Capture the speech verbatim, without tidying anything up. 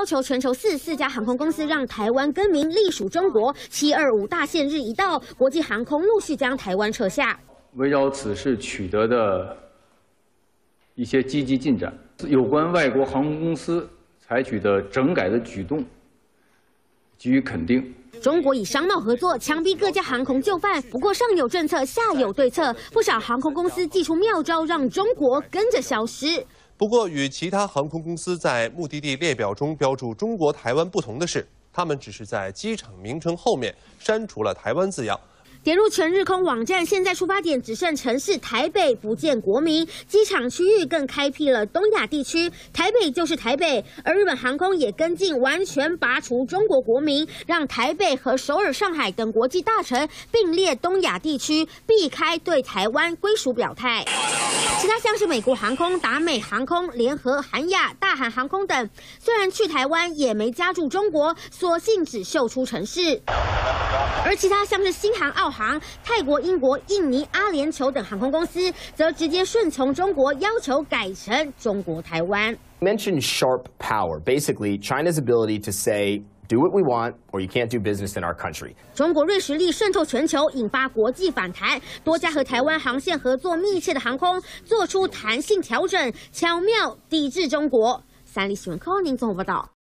要求全球四十四家航空公司让台湾更名隶属中国。七二五大限日一到，国际航空陆续将台湾撤下。 围绕此事取得的一些积极进展，有关外国航空公司采取的整改的举动，给予肯定。 中国以商贸合作强逼各家航空就范，不过上有政策，下有对策，不少航空公司祭出妙招，让中国跟着消失。 不过，与其他航空公司在目的地列表中标注“中国台湾”不同的是，他们只是在机场名称后面删除了“台湾”字样。 点入全日空网站，现在出发点只剩城市台北，不见国民。机场区域更开辟了东亚地区，台北就是台北。而日本航空也跟进，完全拔除中国国民，让台北和首尔、上海等国际大城并列东亚地区，避开对台湾归属表态。其他像是美国航空、达美航空、联合、韩亚、大韩航空等，虽然去台湾也没加注中国，索性只秀出城市。而其他像是新航、澳航、泰国、英国、印尼、阿联酋等航空公司，则直接顺从中国要求改成中国台湾。 Mentioned sharp power, basically China's ability to say, do what we want, or you can't do business in our country. 中国锐实力渗透全球，引发国际反弹。多家和台湾航线合作密切的航空，做出弹性调整，巧妙抵制中国。三立新闻柯宁综合报道。